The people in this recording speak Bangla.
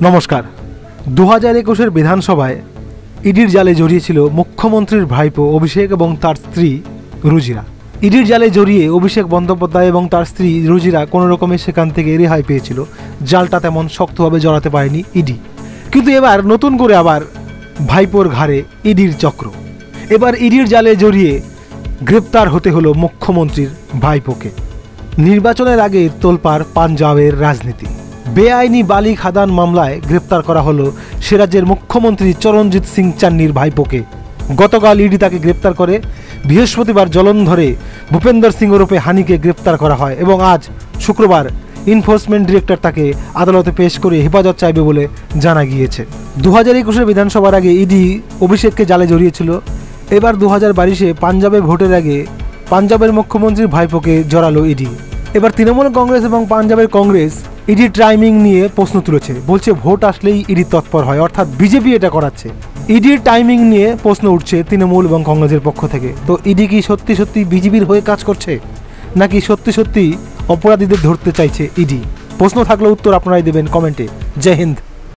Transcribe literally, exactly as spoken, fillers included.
নমস্কার। দু হাজার একুশের বিধানসভায় ইডির জালে জড়িয়েছিল মুখ্যমন্ত্রীর ভাইপো অভিষেক এবং তার স্ত্রী রুজিরা। ইডির জালে জড়িয়ে অভিষেক বন্দ্যোপাধ্যায় এবং তার স্ত্রী রুজিরা কোনো রকমে সেখান থেকে রেহাই পেয়েছিল। জালটা তেমন শক্তভাবে জড়াতে পারেনি ইডি। কিন্তু এবার নতুন করে আবার ভাইপোর ঘাড়ে ইডির চক্র। এবার ইডির জালে জড়িয়ে গ্রেপ্তার হতে হলো মুখ্যমন্ত্রীর ভাইপোকে। নির্বাচনের আগে তোলপাড় পাঞ্জাবের রাজনীতি। বেআইনি বালি খাদান মামলায় গ্রেপ্তার করা হলো সে রাজ্যের মুখ্যমন্ত্রী চরণজিৎ সিং চান্নির ভাইপোকে। গতকাল ইডি তাকে গ্রেপ্তার করে। বৃহস্পতিবার জলন্ধরে ভূপেন্দর সিং ওরফে হানিকে গ্রেপ্তার করা হয় এবং আজ শুক্রবার এনফোর্সমেন্ট ডিরেক্টর তাকে আদালতে পেশ করে হেফাজত চাইবে বলে জানা গিয়েছে। দু হাজার একুশের বিধানসভার আগে ইডি অভিষেককে জালে জড়িয়েছিল। এবার দু হাজার বাইশে পাঞ্জাবে ভোটের আগে পাঞ্জাবের মুখ্যমন্ত্রীর ভাইপোকে জড়ালো ইডি। এবার তৃণমূল কংগ্রেস এবং পাঞ্জাবের কংগ্রেস ইডি টাইমিং নিয়ে প্রশ্ন তুলেছে। বলছে ভোট আসলেই ইডি তৎপর হয়, অর্থাৎ বিজেপি এটা করাচ্ছে। ইডির টাইমিং নিয়ে প্রশ্ন উঠছে তৃণমূল এবং কংগ্রেসের পক্ষ থেকে। তো ইডি কি সত্যি সত্যি বিজেপির হয়ে কাজ করছে, নাকি সত্যি সত্যি অপরাধীদের ধরতে চাইছে ইডি? প্রশ্ন থাকলে উত্তর আপনারাই দেবেন কমেন্টে। জয় হিন্দ।